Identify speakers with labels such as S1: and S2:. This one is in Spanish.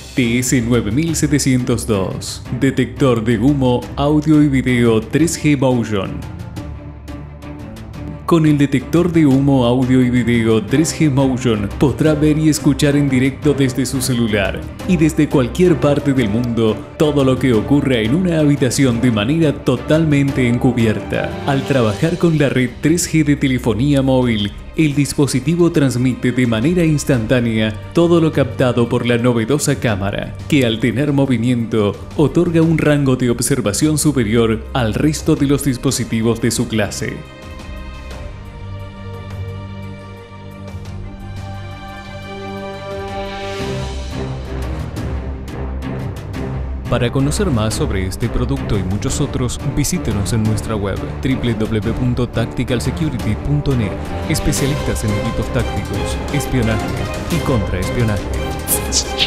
S1: TS9702. Detector de humo, audio y video 3G Motion. Con el detector de humo, audio y video 3G Motion podrá ver y escuchar en directo desde su celular y desde cualquier parte del mundo todo lo que ocurra en una habitación de manera totalmente encubierta. Al trabajar con la red 3G de telefonía móvil, el dispositivo transmite de manera instantánea todo lo captado por la novedosa cámara, que al tener movimiento otorga un rango de observación superior al resto de los dispositivos de su clase. Para conocer más sobre este producto y muchos otros, visítenos en nuestra web www.tacticalsecurity.net, especialistas en equipos tácticos, espionaje y contraespionaje.